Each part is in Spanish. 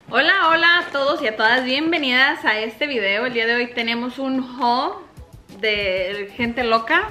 Hola, hola a todos y a todas, bienvenidas a este video. El día de hoy tenemos un haul de gente loca.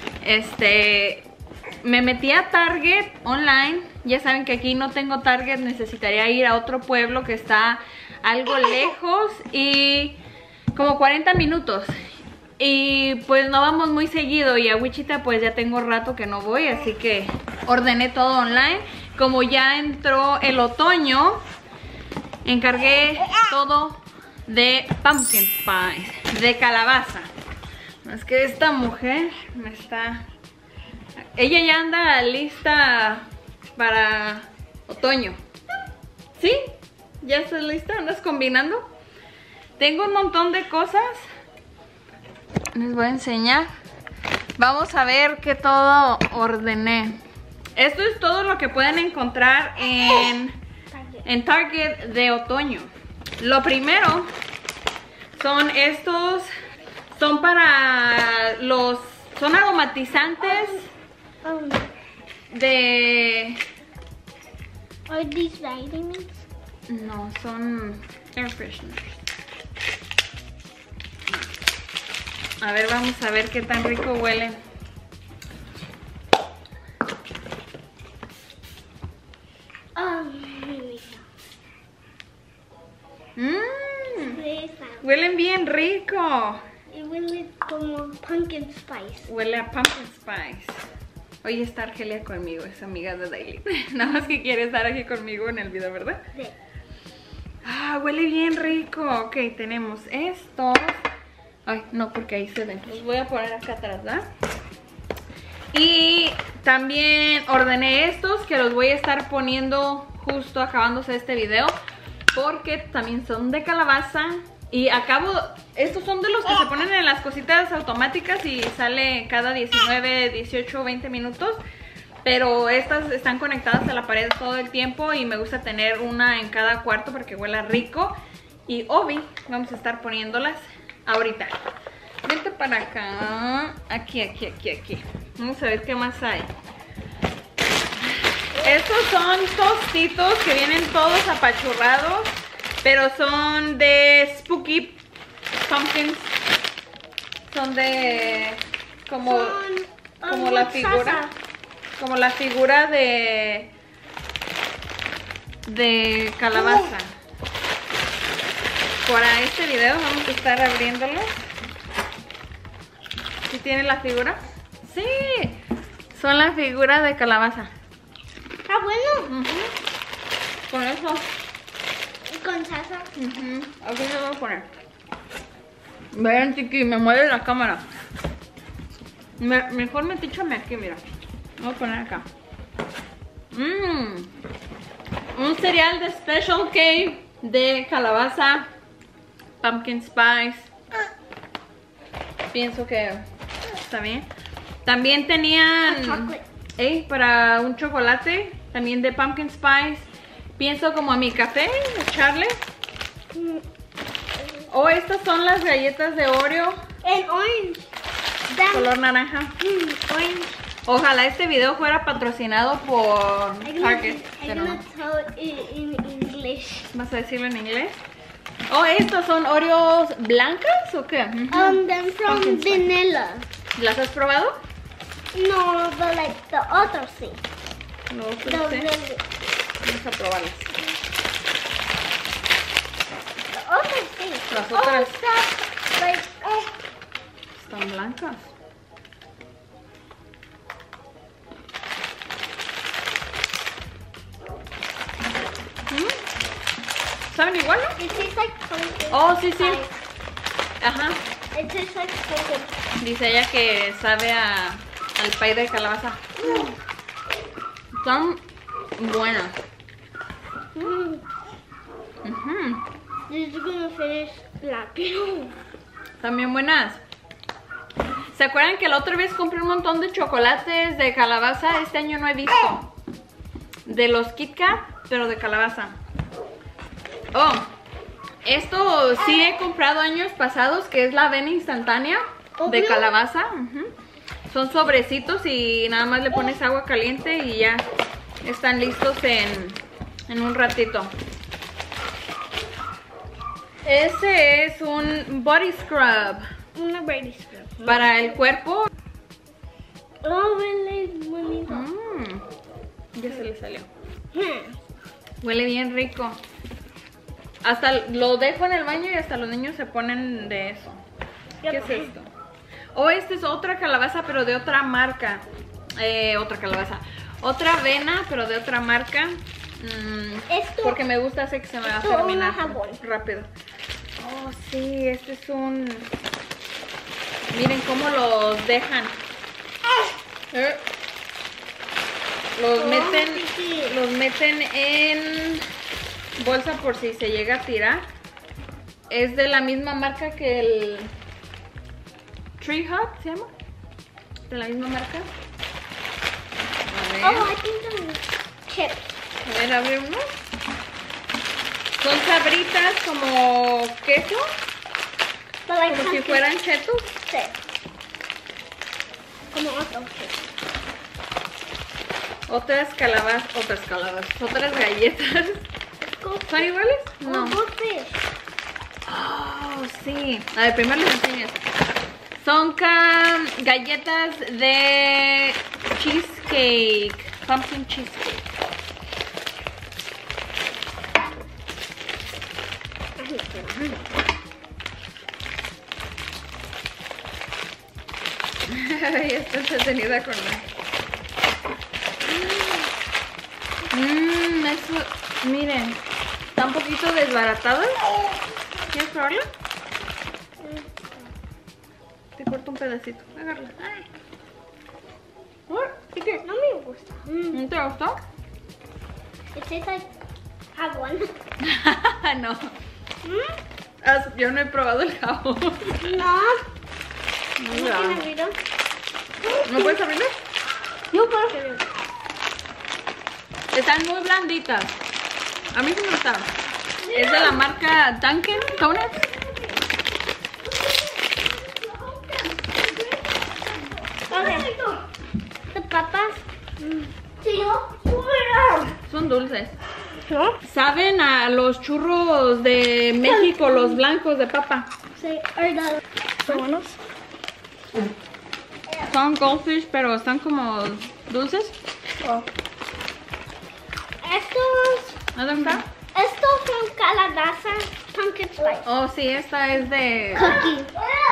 Me metí a Target online. Ya saben que aquí no tengo Target, necesitaría ir a otro pueblo que está algo lejos y como 40 minutos. Y pues no vamos muy seguido y a Wichita pues ya tengo rato que no voy, así que ordené todo online. Como ya entró el otoño, encargué todo de pumpkin spice, de calabaza. Es que esta mujer me está... Ella ya anda lista para otoño. ¿Sí? ¿Ya estás lista? ¿Andas combinando? Tengo un montón de cosas. Les voy a enseñar. Vamos a ver qué todo ordené. Esto es todo lo que pueden encontrar en Target de otoño. Lo primero son estos, son para los, son aromatizantes de... Are these vitamins? No, son air fresheners. A ver, vamos a ver qué tan rico huele. Huelen bien rico. Y huele como pumpkin spice. Huele a pumpkin spice. Hoy está Argelia conmigo, es amiga de Daily. Nada más que quiere estar aquí conmigo en el video, ¿verdad? Sí. Ah, huele bien rico. Ok, tenemos estos. Ay, no, porque ahí se ven. Los voy a poner acá atrás, ¿verdad? Y también ordené estos que los voy a estar poniendo justo acabándose este video, porque también son de calabaza. Y acabo, estos son de los que se ponen en las cositas automáticas y sale cada 19, 18, 20 minutos. Pero estas están conectadas a la pared todo el tiempo y me gusta tener una en cada cuarto para que huela rico. Y Obi, vamos a estar poniéndolas ahorita. Vente para acá. Aquí. Vamos a ver qué más hay. Estos son tostitos que vienen todos apachurrados, pero son de Spooky Pumpkins. Son de... como la figura. Como la figura de calabaza. Para este video vamos a estar abriéndolos. ¿Sí tiene la figura? Sí, son la figura de calabaza. Está bueno. Con eso. Con salsa. Aquí se lo voy a poner. Vean, chiqui, me mueve la cámara. Mejor metíchame aquí, mira. Voy a poner acá. Un cereal de Special K de calabaza, pumpkin spice. Pienso que está bien. También tenían para un chocolate, también de pumpkin spice. Pienso como a mi café, echarle. Estas son las galletas de Oreo. En orange. Color naranja. Orange. Ojalá este video fuera patrocinado por Target. I'm gonna tell it in English. ¿Vas a decirlo en inglés? ¿Estos son Oreos blancas o qué? Them from Pumpkin spice. vanilla. ¿Las has probado? No, but like the other thing. No, The no sé. vanilla. Vamos a probarlas. The other thing. Las otras Stuff like están blancas. ¿Saben igual, no? it tastes like pumpkin. Sí. spice. Ajá. It tastes like pumpkin. Dice ella que sabe al pay de calabaza. Están buenas. This is gonna finish rápido. También buenas. ¿Se acuerdan que la otra vez compré un montón de chocolates de calabaza? Este año no he visto. De los Kit Kat, pero de calabaza. Esto sí he comprado años pasados, que es la avena instantánea de calabaza. Son sobrecitos y nada más le pones agua caliente y ya están listos en un ratito. Ese es un body scrub. Una body scrub. Para el cuerpo. Oh, huele bonito. Ya se le salió. Huele bien rico. Hasta lo dejo en el baño y hasta los niños se ponen de eso. ¿Qué es esto? Oh, esta es otra calabaza, pero de otra marca. Otra calabaza. Otra avena, pero de otra marca. Esto, porque me gusta, sé que se me va a esto terminar una jabón. rápido. Oh, sí, este es un... Miren cómo los dejan. Los meten en bolsa por si se llega a tirar. Es de la misma marca que el Tree Hut, ¿se llama? De la misma marca. A ver. Oh, I think they're chips. A ver, abre uno. Son sabritas como queso. But like Como si pumpkin fueran chetos. chips. Como otros chips. Otras galletas. ¿Son iguales? No. Goldfish. Oh, sí. A ver, primero les enseño esto. Son galletas de cheesecake. Pumpkin cheesecake. Ya está entretenida con él. Eso, miren, está un poquito desbaratada. ¿Quieres probarla? Te corto un pedacito. Agárrala. Porque no me gusta. ¿No te gustó? It tastes like jabón. No. Yo no he probado el jabón. No. No, ¿No tiene abierto? ¿No puedes abrirlo? Yo puedo abrirlo. Están muy blanditas. A mí sí me gustaron. Es de la marca Dunkin' Donuts. Okay. The papas. Son dulces. ¿No? Saben a los churros de México, los blancos de papa. Sí, ¿verdad? ¿Son buenos? Son goldfish, pero están como dulces. Oh. Estos son calabaza pumpkin spice. Oh, sí, esta es de... Cookie.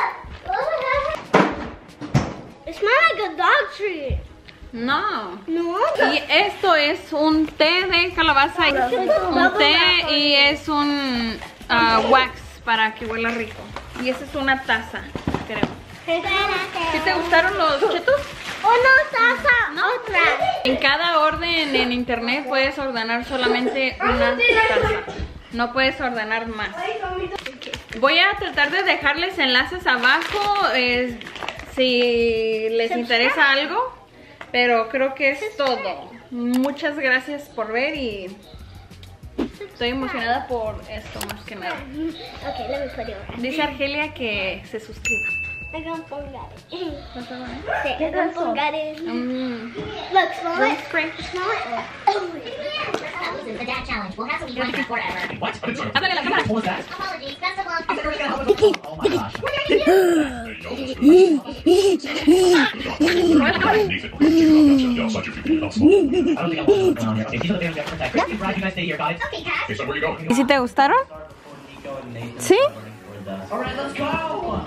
It smells like a dog treat. No. No. Y esto es un té de calabaza. Un té y es un wax para que huela rico. Y esa es una taza, creo. ¿Sí te gustaron los chetos? Una taza, otra. En cada orden en internet puedes ordenar solamente una taza. No puedes ordenar más. Voy a tratar de dejarles enlaces abajo si les interesa algo. Pero creo que es todo. Muchas gracias por ver y estoy emocionada por esto más que nada. Okay, let me put it on. Dice Argelia que se suscriba. I'm gonna pongar it. ¿Vas a ver? Sí, I'm gonna pongar it. Look, smell it. Spray. Smell it. That was the dad challenge. We'll have some fun forever. What? Háblale a la cámara. What was that? Apologies. Best of luck. I thought we were gonna help with the Oh my gosh. I don't think I'm going on here. Okay, these are the things we have to protect. Christy, Brad, you guys stay here, guys. Okay, Cass. Okay, so where are you going? ¿Y si te gustaron? ¿Sí? All right, let's go.